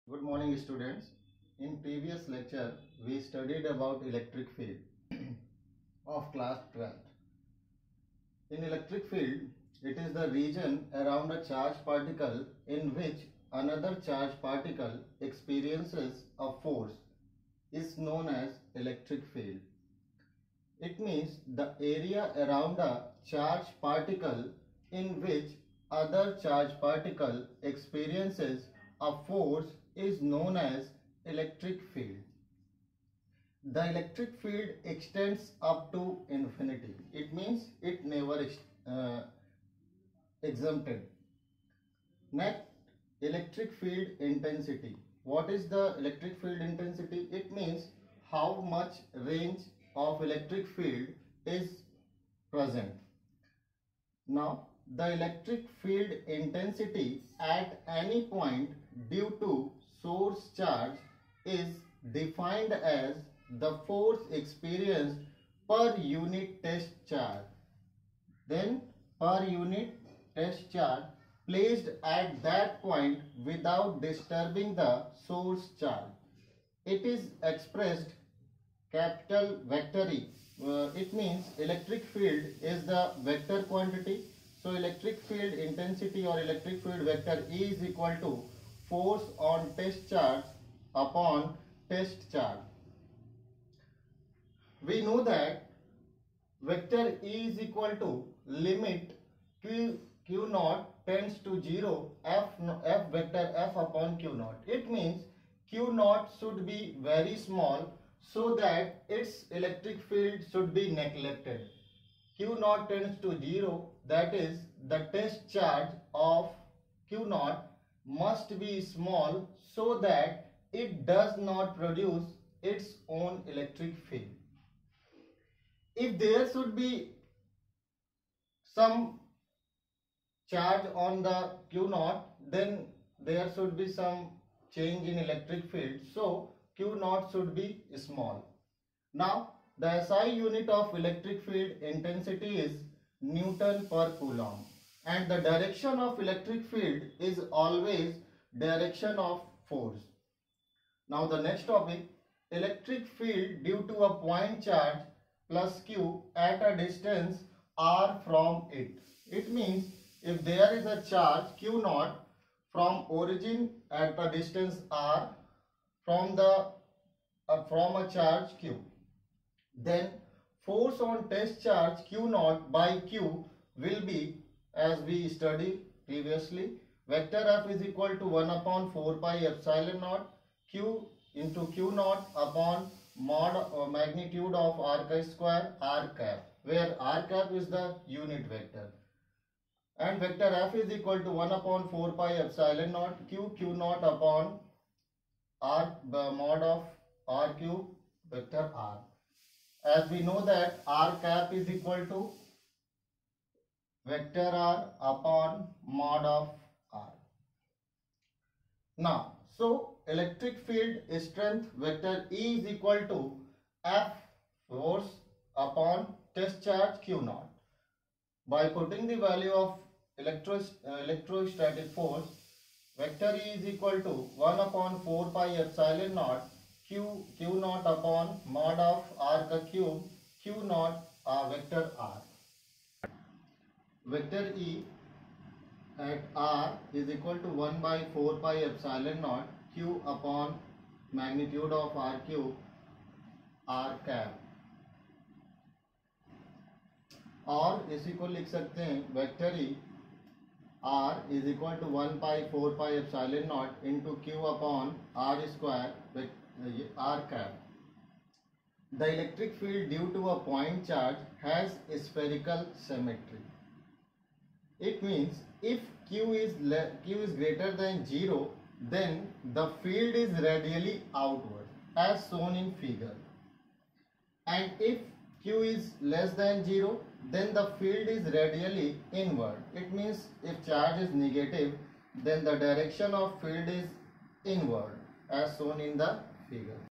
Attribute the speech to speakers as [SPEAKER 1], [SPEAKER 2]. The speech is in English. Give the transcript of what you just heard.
[SPEAKER 1] Good morning, students. In previous lecture, we studied about electric field of class 12th. In electric field, it is the region around a charged particle in which another charged particle experiences a force is known as electric field. It means the area around a charged particle in which other charged particle experiences a force is known as electric field. The electric field extends up to infinity. It means it never exempted. Next, electric field intensity. What is the electric field intensity? It means how much range of electric field is present. Now, the electric field intensity at any point due to source charge is defined as the force experienced per unit test charge. Then per unit test charge placed at that point without disturbing the source charge. It is expressed capital vector E. It means electric field is the vector quantity. So electric field intensity or electric field vector E is equal to force on test charge upon test charge. We know that vector E is equal to limit Q naught tends to 0 F vector F upon Q naught. It means Q naught should be very small so that its electric field should be neglected. Q naught tends to 0, that is the test charge of Q naught must be small so that it does not produce its own electric field. If there should be some charge on the Q naught, then there should be some change in electric field. So Q naught should be small. Now the SI unit of electric field intensity is Newton per Coulomb, and the direction of electric field is always direction of force. Now the next topic, electric field due to a point charge plus Q at a distance r from it. It means if there is a charge Q naught from origin at a distance r from a charge Q, then force on test charge Q naught by Q will be, as we studied previously, vector F is equal to 1 upon 4 pi epsilon naught Q into Q naught upon mod magnitude of r square r cap, where r cap is the unit vector, and vector F is equal to 1 upon 4 pi epsilon naught Q naught upon r mod of r cube vector r. As we know that r cap is equal to vector r upon mod of r. Now, so electric field strength vector E is equal to F force upon test charge Q naught. By putting the value of electrostatic force, vector E is equal to 1 upon 4 pi epsilon naught Q naught upon mod of r ka cube Q naught vector r. Vector E at r is equal to 1 by 4 pi epsilon naught Q upon magnitude of r cube r cap, और इस equal लिख सकते हैं vector ई r is equal to 1 by 4 pi epsilon naught into Q upon r square r cap. The electric field due to a point charge has spherical symmetry. It means if Q is greater than 0, then the field is radially outward as shown in figure, and if Q is less than 0, then the field is radially inward. It means if charge is negative, then the direction of field is inward as shown in the figure.